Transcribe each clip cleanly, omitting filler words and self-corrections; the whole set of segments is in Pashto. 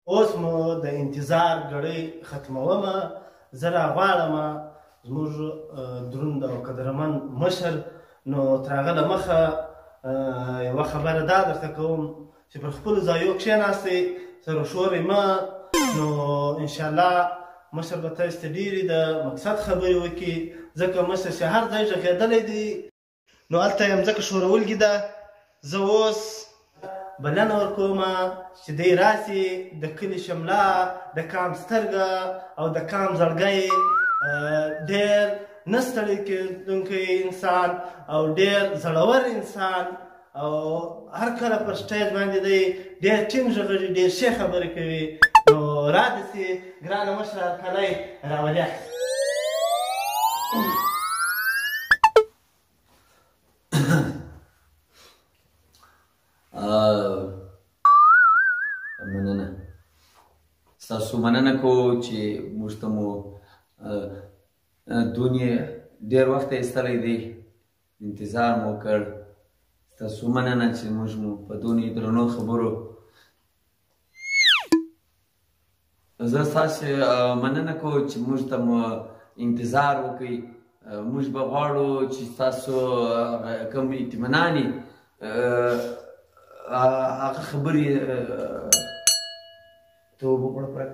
اوس مو د انتظار ګړۍ ختمومه. زه راغواړم زموږ دروند او قدرمن مشر نو تر هغه له مخه یوه خبره دا درته کوم چې پر خپلو ځایو کښېناستئ، سر و شورئ مه، نو انشاءالله مشر به تاسو ته ډېرې د مقصد خبرې وکړي، ځکه مشر چې هر ځای غږېدلی دی نو هلته یې مځکه شورولګې ده. زه اوس بلنه ورکوم چې دی راسي د کلي شمله، د کام سترګه او د کام زړګی ډېر نه ستړی کېدونکی انسان او ډېر زړور انسان او هر کله پر سټیج باندې دی ډېر ټینګ غږېږي، ډېر ښې خبرې کوي. نو رادسې ګرانه مشره هرکلی راوليه. مننه، ستاسو مننه کوو چې موږ ته مو دونې ډېر وخت ایستلی دی، انتظار مو کړ. ستاسو مننه چې موږ مو په دونې درنو خبرو زه ستاسو مننه کوو چې موږ ته مو انتظار وکړئ. موږ به غواړو چې ستاسو کوم اطمیناني هغه خبرې ته اوبه غوړه پرک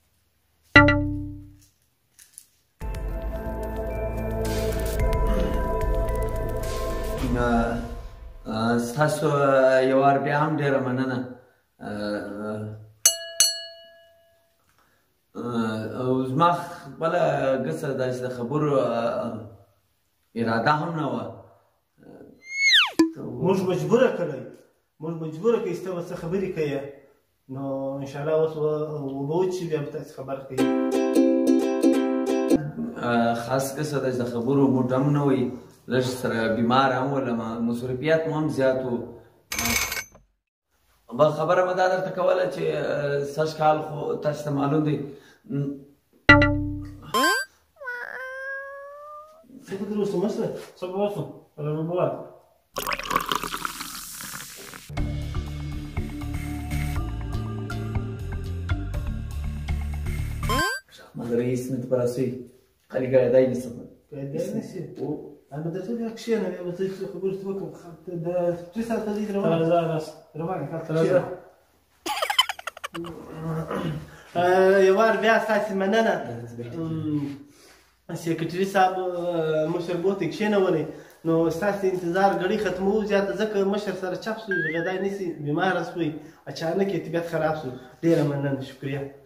ستاسو یو وار بیا هم ډېره مننه. زما خپله ګڅه دا چې د خبرو اراده هم نه وه. موږ مجبوره کړی، موږ مجبوره کړئ چې ته به څه خبرې کوې، نو انشاءالله اوس اوبه وڅښي بیا به تاسې خبر کوي. خاص ګڅه ده چې د خبرو موډ هم نه وی، لږ سره بیمار هم ولم، مصروفیت مو هم زیات و. خبره مې دا درته کوله چې سږ کال خو تاسو ته معلوم دی څه فکر وسو مشره؟ څه به وسو؟ اوبه من رئیس نه پر اسوي خالي قاعده نیسم قاعده نیسی او انا درته بیا کښېنه بیا به زه څه خبرې ورته وکړم. د 3 ساعته دی روان یو وار بیا ستاسې مننه. سیکرټري صاحب مشر بوتې کښېنولی نو ستاسې انتظار ګړۍ ختموو زیاته، ځکه مشر سره چپ سوی غذای نیسي، بیماره سوی، اچانک یې طبیعت خراب سو. ډېره مننه، شکریه.